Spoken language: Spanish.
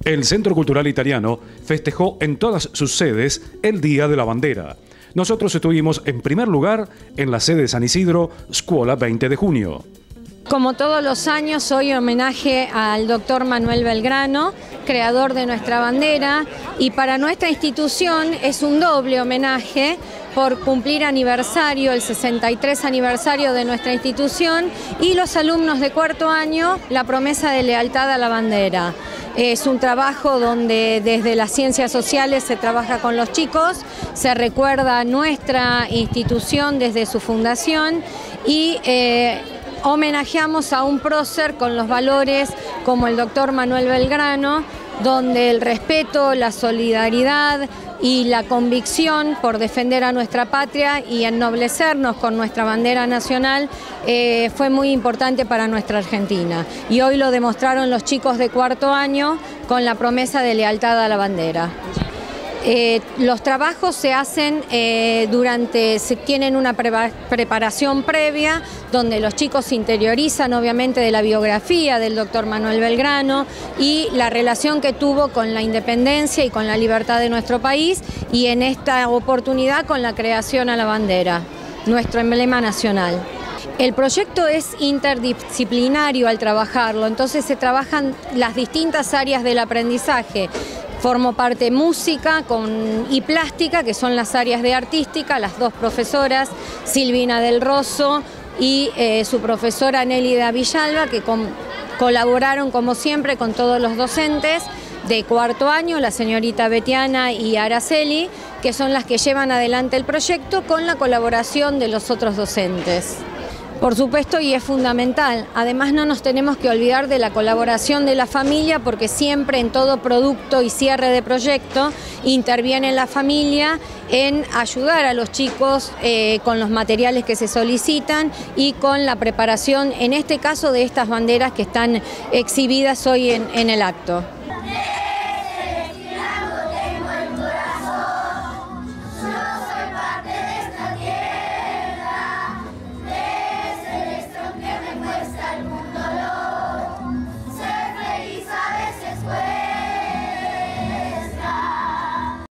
El Centro Cultural Italiano festejó en todas sus sedes el Día de la Bandera. Nosotros estuvimos en primer lugar en la sede de San Isidro, Scuola 20 de junio. Como todos los años, hoy homenaje al doctor Manuel Belgrano, creador de nuestra bandera, y para nuestra institución es un doble homenaje por cumplir aniversario, el 63 aniversario de nuestra institución, y los alumnos de cuarto año, la promesa de lealtad a la bandera. Es un trabajo donde desde las ciencias sociales se trabaja con los chicos, se recuerda nuestra institución desde su fundación y homenajeamos a un prócer con los valores como el doctor Manuel Belgrano, donde el respeto, la solidaridad y la convicción por defender a nuestra patria y ennoblecernos con nuestra bandera nacional fue muy importante para nuestra Argentina. Y hoy lo demostraron los chicos de cuarto año con la promesa de lealtad a la bandera. Los trabajos se hacen tienen una preparación previa donde los chicos se interiorizan obviamente de la biografía del doctor Manuel Belgrano y la relación que tuvo con la independencia y con la libertad de nuestro país, y en esta oportunidad con la creación a la bandera, nuestro emblema nacional. El proyecto es interdisciplinario al trabajarlo, entonces se trabajan las distintas áreas del aprendizaje. Formo parte música y plástica, que son las áreas de artística, las dos profesoras, Silvina del Rosso y su profesora Nélida Villalba, que colaboraron como siempre con todos los docentes de cuarto año, la señorita Betiana y Araceli, que son las que llevan adelante el proyecto con la colaboración de los otros docentes. Por supuesto, y es fundamental. Además, no nos tenemos que olvidar de la colaboración de la familia, porque siempre en todo producto y cierre de proyecto interviene la familia en ayudar a los chicos con los materiales que se solicitan y con la preparación, en este caso, de estas banderas que están exhibidas hoy en el acto.